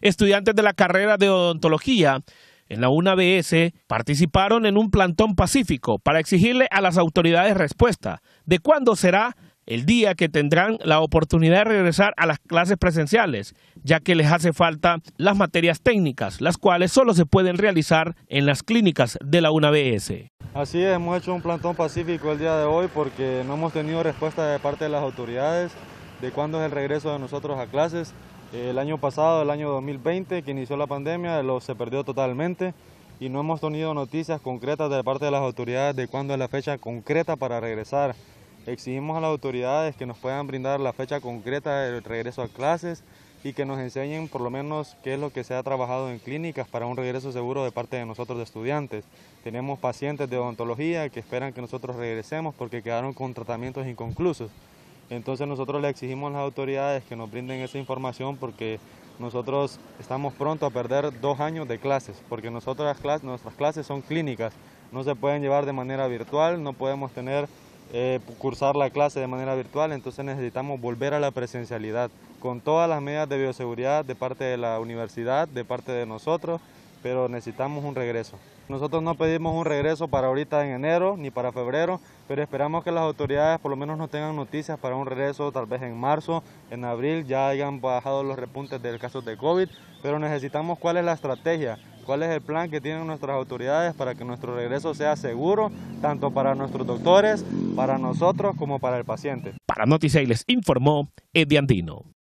Estudiantes de la carrera de odontología en la UNABS participaron en un plantón pacífico para exigirle a las autoridades respuesta de cuándo será el día que tendrán la oportunidad de regresar a las clases presenciales, ya que les hace falta las materias técnicas, las cuales solo se pueden realizar en las clínicas de la UNABS. Así es, hemos hecho un plantón pacífico el día de hoy porque no hemos tenido respuesta de parte de las autoridades de cuándo es el regreso de nosotros a clases. El año pasado, el año 2020, que inició la pandemia, se perdió totalmente y no hemos tenido noticias concretas de parte de las autoridades de cuándo es la fecha concreta para regresar. Exigimos a las autoridades que nos puedan brindar la fecha concreta del regreso a clases y que nos enseñen por lo menos qué es lo que se ha trabajado en clínicas para un regreso seguro de parte de nosotros de estudiantes. Tenemos pacientes de odontología que esperan que nosotros regresemos porque quedaron con tratamientos inconclusos. Entonces nosotros le exigimos a las autoridades que nos brinden esa información porque nosotros estamos pronto a perder 2 años de clases, porque nuestras clases son clínicas, no se pueden llevar de manera virtual, no podemos cursar la clase de manera virtual, entonces necesitamos volver a la presencialidad con todas las medidas de bioseguridad de parte de la universidad, de parte de nosotros, pero necesitamos un regreso. Nosotros no pedimos un regreso para ahorita en enero ni para febrero, pero esperamos que las autoridades por lo menos nos tengan noticias para un regreso tal vez en marzo, en abril, ya hayan bajado los repuntes del caso de COVID, pero necesitamos cuál es la estrategia, cuál es el plan que tienen nuestras autoridades para que nuestro regreso sea seguro, tanto para nuestros doctores, para nosotros como para el paciente. Para Noticias les informó Eddie Andino.